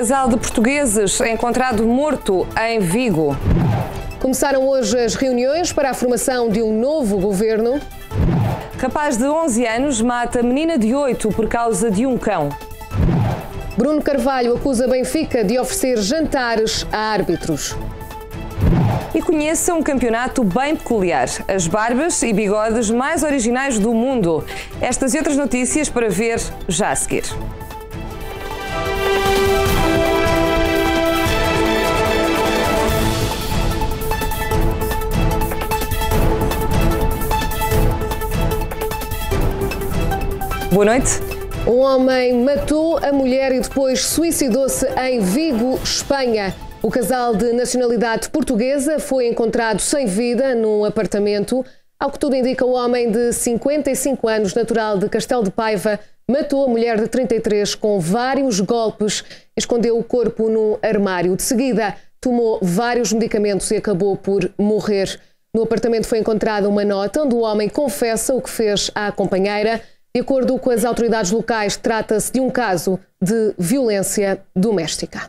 Casal de portugueses encontrado morto em Vigo. Começaram hoje as reuniões para a formação de um novo governo. Rapaz de 11 anos mata menina de 8 por causa de um cão. Bruno Carvalho acusa Benfica de oferecer jantares a árbitros. E conheça um campeonato bem peculiar, as barbas e bigodes mais originais do mundo. Estas e outras notícias para ver já a seguir. Boa noite. Um homem matou a mulher e depois suicidou-se em Vigo, Espanha. O casal de nacionalidade portuguesa foi encontrado sem vida num apartamento. Ao que tudo indica, o homem de 55 anos, natural de Castelo de Paiva, matou a mulher de 33 com vários golpes e escondeu o corpo no armário. De seguida, tomou vários medicamentos e acabou por morrer. No apartamento foi encontrada uma nota onde o homem confessa o que fez à companheira. De acordo com as autoridades locais, trata-se de um caso de violência doméstica.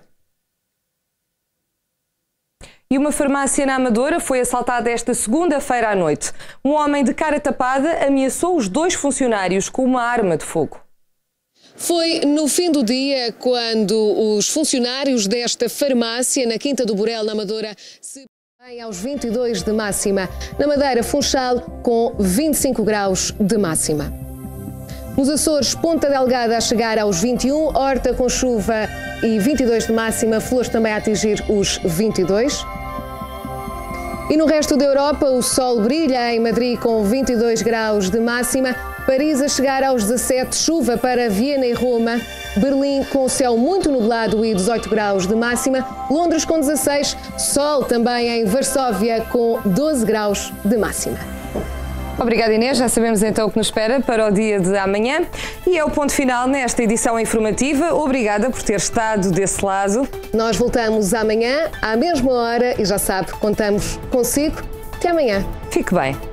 E uma farmácia na Amadora foi assaltada esta segunda-feira à noite. Um homem de cara tapada ameaçou os 2 funcionários com uma arma de fogo. Foi no fim do dia quando os funcionários desta farmácia na Quinta do Borel, na Amadora, se bem aos 22 de máxima. Na Madeira, Funchal, com 25 graus de máxima. Nos Açores, Ponta Delgada a chegar aos 21, Horta com chuva e 22 de máxima, Flores também a atingir os 22. E no resto da Europa, o sol brilha em Madrid com 22 graus de máxima, Paris a chegar aos 17, chuva para Viena e Roma, Berlim com céu muito nublado e 18 graus de máxima, Londres com 16, sol também em Varsóvia com 12 graus de máxima. Obrigada, Inês. Já sabemos então o que nos espera para o dia de amanhã. E é o ponto final nesta edição informativa. Obrigada por ter estado desse lado. Nós voltamos amanhã, à mesma hora, e já sabe, contamos consigo. Até amanhã. Fique bem.